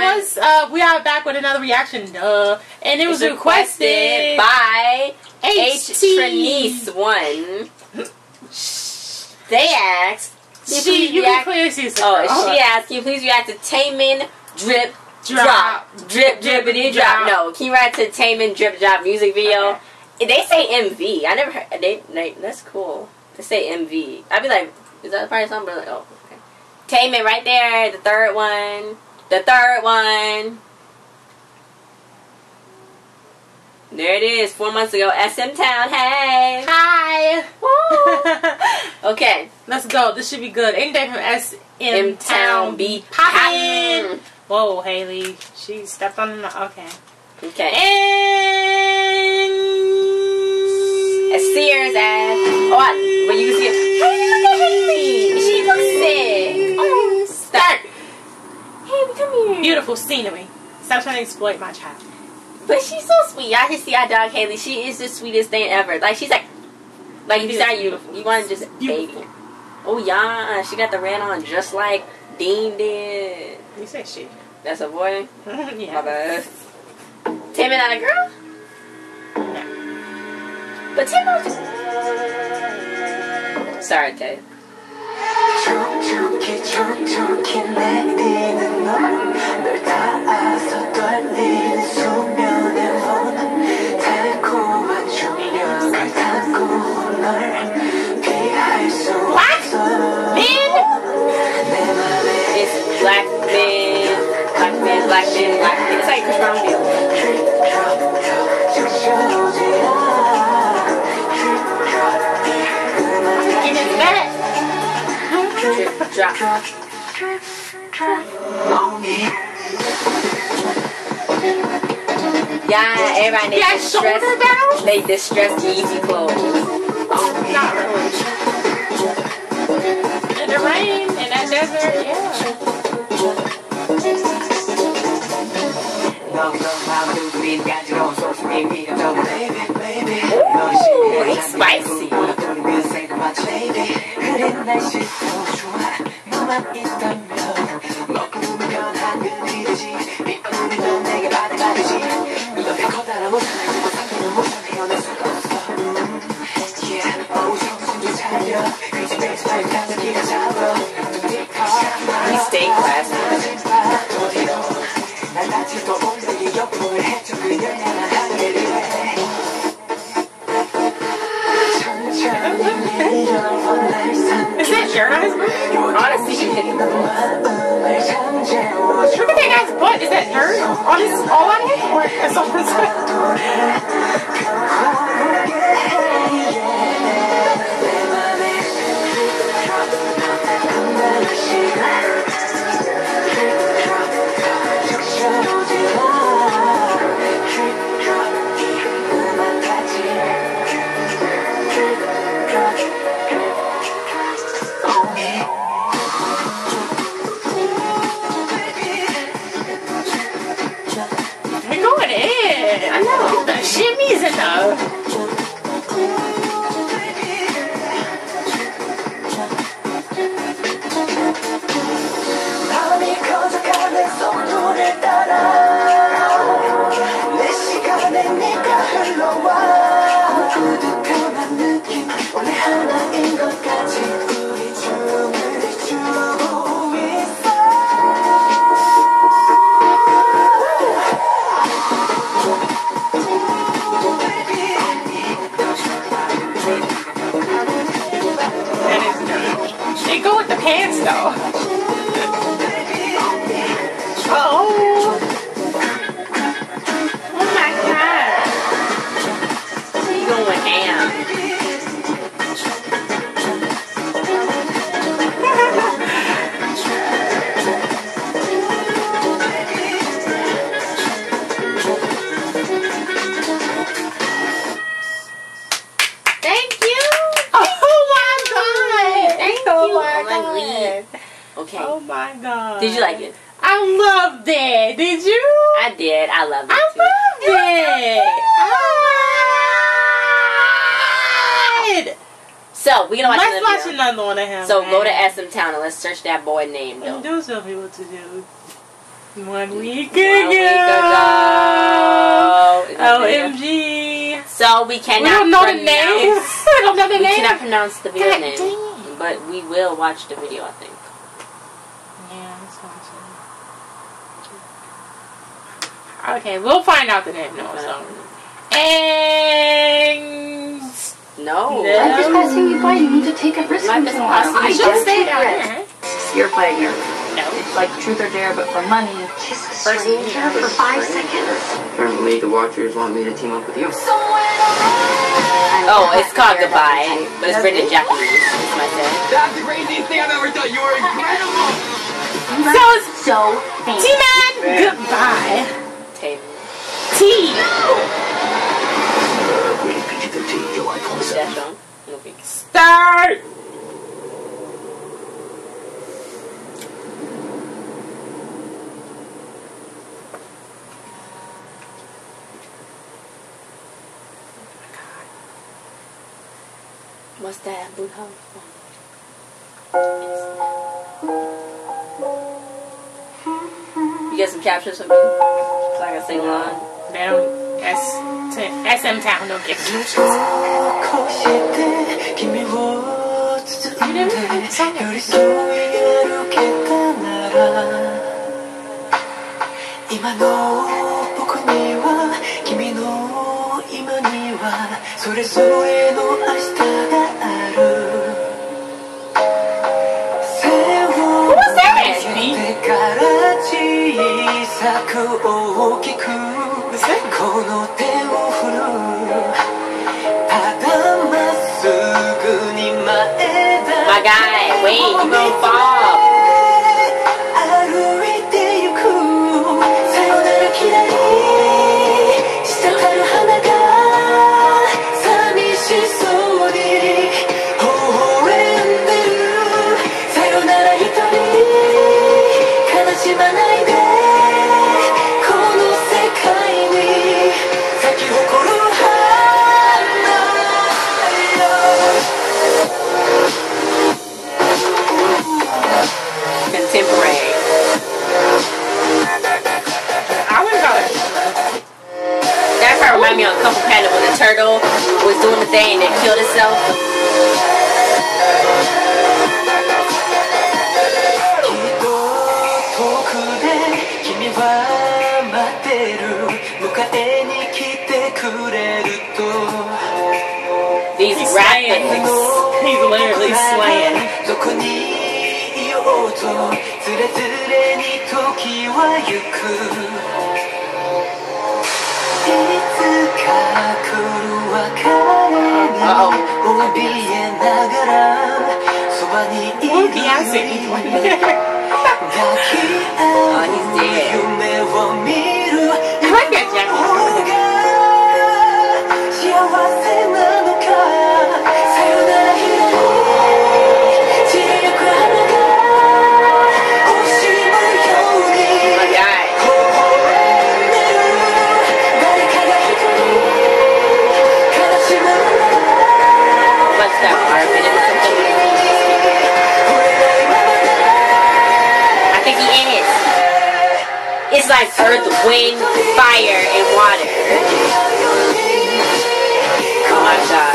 was. We are back with another reaction. And it was requested by H. Trinice 1. They asked. You can clearly see she asked, can you please react to Taemin Drip Drop. Drip Drippity Drop. No, can you react to Taemin Drip Drop music video? Okay. They say MV. I never heard. That's cool. They say MV. I'd be like, is that part of something? But like, oh, okay. Taemin right there. The third one. The third one. There it is. 4 months ago. SM Town. Hey. Hi. Woo. Okay. Let's go. This should be good. Anything from SM Town be poppin'. Whoa, Haley. She stepped on the... Okay. Okay. And... Sears ass. Oh, but you can see it. Hey, look at Haley. She looks sick. Oh, stop. Haley, come here. Beautiful scenery. Stop trying to exploit my child. But she's so sweet. Y'all can see our dog Haley. She is the sweetest thing ever. Like, she's like you start you want to just baby. Oh, yeah. She got the red on just like Dean did. You say she. That's a boy? Yeah. My bad. Taemin not a girl? No. But Taemin just... Sorry, Tay. Black men? It's black men. Black men, black men, black men. It's like Chris Brown deal. In his back. Drip, drop. Yeah, everybody needs distress. They distress easy clothes. Not really. In the rain, in that desert, yeah. Ooh, it's spicy. We stay classy. Is that your husband? Honestly, she hit Look at that guy's butt. Is that dirt on his, all on him? Or is on his I know. The shimmies enough. They go with the pants though. Oh. Oh my god. You going ham. Thank you. Oh my god. Thank Oh you. my god. Okay. Oh my god. Did you like it? I loved it. Did you? I did. I loved it I too. loved it. So we're gonna watch Let's watch another one of him. So go to SM Town and let's search that boy name though. Do something what to do. 1 week ago. OMG. So we cannot. We don't know the name. We don't know the name. We cannot pronounce the video God name, damn. but we will watch the video. I think. Yeah, that's what I'm saying. Okay, we'll find out the name. No, so. And no. Life is passing you by. You need to take a risk. Life is passing. I should say that. You're playing your. No. It's like truth or dare, but for money. Kiss a stranger for 5 seconds. Apparently, the Watchers want me to team up with you. Oh, it's called Goodbye, but it's written in Japanese. That's my say. That's the craziest thing I've ever done. You were incredible. So it's T-Man. Goodbye. Taylor. T. Start. What's that? Blue house. You get some captions from me? So I can sing along. They don't. SM Town don't get captions. My guy, wait, you gonna fall. Contemporary. I wouldn't call it. That part remind me of Kung Fu Panda when the turtle was doing the thing and it killed itself. These rappers. He's literally slaying. Oh, he's dead. I like that jacket. It's like earth, wind, fire, and water. Oh my god.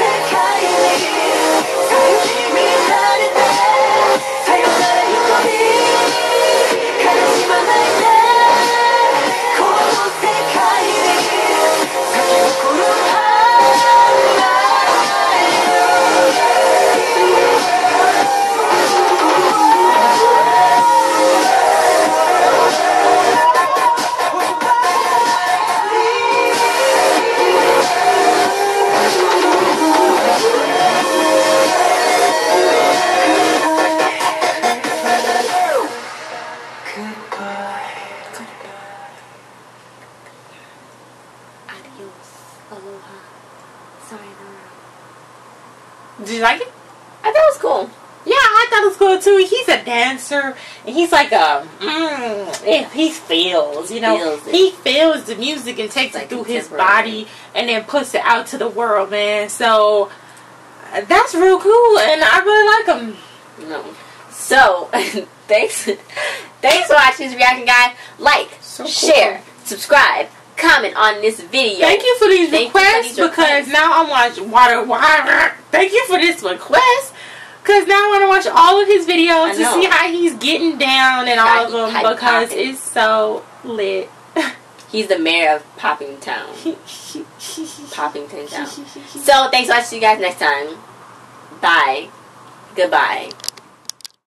Did you like it? I thought it was cool. Yeah, I thought it was cool too. He's a dancer, and he's like he feels, you know, he feels the music and takes it through his body, and then puts it out to the world, man. So that's real cool, and I really like him. No, so thanks Thanks for watching this reaction, guys. Like, share, subscribe, comment on this video. Thank you for these requests because now I'm watching Water. Thank you for this request because now I want to watch all of his videos to see how he's getting down and all of them because it's so lit. He's the mayor of Poppington Town. So, thanks for watching. See you guys next time. Bye. Goodbye.